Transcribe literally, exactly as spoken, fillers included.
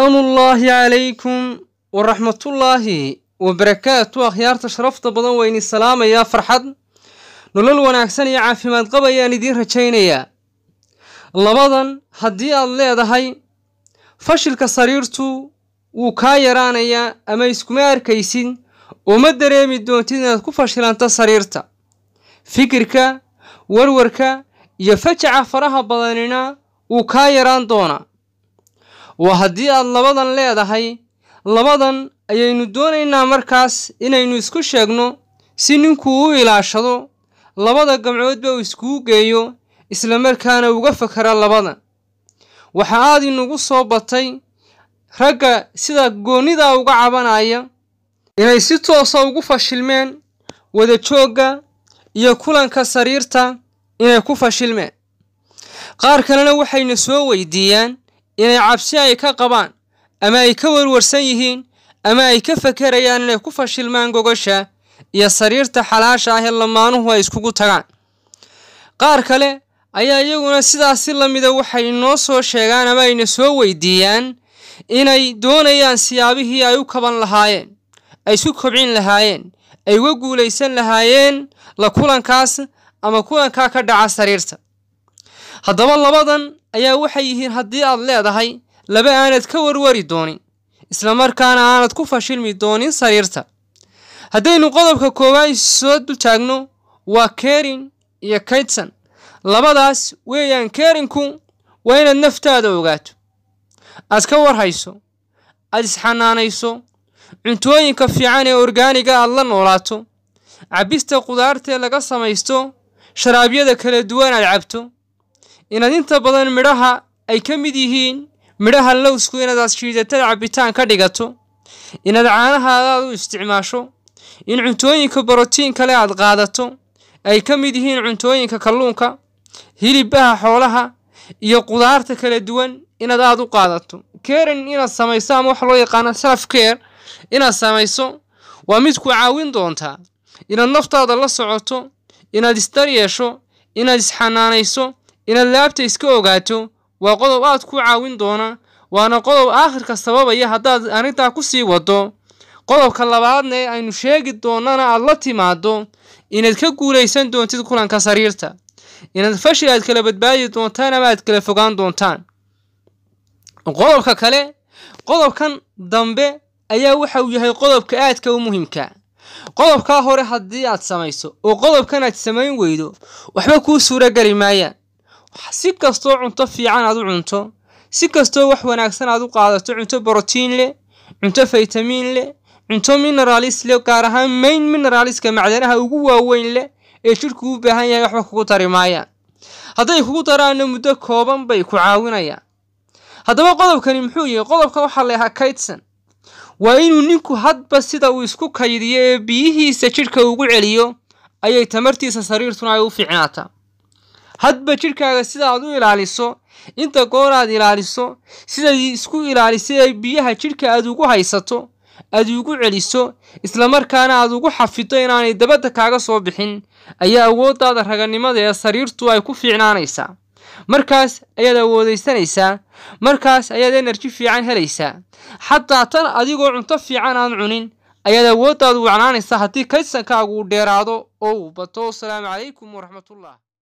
سلام الله عليكم ورحمة الله وبركاته. أخيار شرفت بدن وين السلام يا فرحد نلول ونعكسن يا عافيماد قبا يا ندير رجينيا لبدن هدي الله دهي فشل كسريرتو وكايرانيا أما يسكما أركيسين وما دريمي دونتين كو فشلانتا سريرتا فكركا وروركا يفتح فرها بدننا وكايران دونا وهدي اللبدن leedahay labadan ayaynu doonaynaa markaas inaynu isku sheegno si ninku u ilaashado labada gamcoodba uu isku geeyo isla markaana uga fakara labadan waxa aad inagu soo batay ragga sida goonida uga cabanaya inay si toos ah ugu fashilmeen wada jooga iyo kulanka sariirta inay ku fashilmeen qaar kalena waxayna soo weydiiyaan inay cabsi ay ka qabaan ama ay ka warwarsan yihiin ama ay ka fakarayaan inay ku fashilmaan gogasha iyo sariirta xalaasha ah ee lamaanuhu ay iskugu tagaan qaar kale ayaa iyaguna sidaas la mid ah waxay noo soo sheegaan ama ay soo weydiiyaan inay doonayaan siyaabihii ay u kaban lahaayeen ay isku kobcin lahaayeen ay uga guuleysan lahaayeen la kulankaas ama kulanka ka dhaca sariirta haddaba labadan ayaa waxay yihiin haddii aad leedahay laba aanad ka warwari doonin isla markaana aanad ku fashilmi doonin sariirta haddaynu qodobka koowaad soo dul taagno waa caring iyo kaydsan labadaas weeyaan caringku waa inaad naftaada ogaato aad ka warhayso aad isxanaanayso cuntooyinka fiican ee organiga aad la noolaato cabista qudaarta laga samaysto sharaabyada kala duwan aad cabto inaad inta badan midhaha ay ka mid yihiin midhaha lowsku inaad shiidatada cabitaan ka dhigato inaad caanaha u isticmaasho in cuntooyinka borotiin kale aad qaadato ay ka mid yihiin cuntooyinka kalluunka hilibbaha xoolaha iyo qudaarta kala duwan inaad aad u qaadato caring inaad samayso ama wax loo yaqaan self care inaad samayso waa mid ku caawin doonta inaad naftaada la socoto inaad isdar yeesho inaad isxanaanayso inaad laabta iska ogaato waa qodob aad ku caawin doona waana qodob aakhirka sababaya haddaad arintaa ku sii wado qodobka labaadna aynu sheegi doonana aad la timaado inaad ka guuleysan doontid kulanka sariirta inaad fashil aad kala badbaadi doontaan ama aad kala fogaan doontaan qodobka kale qodobkan dambe ayaa waxa uu yahay qodobka aadka u muhiimka qodobka hore haddii aad samayso oo qodobkan aad samayn weydo waxba kuu suura gali maayaan si kastoo cunto fiican aad u cunto si kastoo wax wanaagsan aad u qaadato cunto borotiin leh cunto fitamiin leh cunto minerals leh gaar ahaan main mineralska macdanaha ugu waaweyn leh ee jirku u baahan yahay waxba kugu tari maayaan hadday kugu daraan muddo kooban bay ku caawinayaan haddaba qodobkani muxuu yahay qodobka waxa la yahaa kaydsan waa inuu ninku hadba sida uu isku kaydiyo ee biyihiisa jirka ugu celiyo ayay tamartiisa sariirtuna ay u fiicnaataa hadba jirkaaga sida aad u ilaaliso inta goor aad ilaaliso sida isku ilaalisay ay biyaha jirka aad ugu haysato aad ugu celiso isla markaana aad ugu xafido inaanay dabada kaaga soo bixin ayaa awoodaada raganimada ee sariirtu ay ku fiicnaanaysaa markaas ayaad awoodeysanaysaa markaas ayaad energy fiican helaysaa xataa tan adigoo cunto fiican aan cunin ayaad awoodaadu wacnaanaysaa haddii kaydsankaagu uu dheeraado oo uu bato. Assalaamu calaykum waraxmatullah.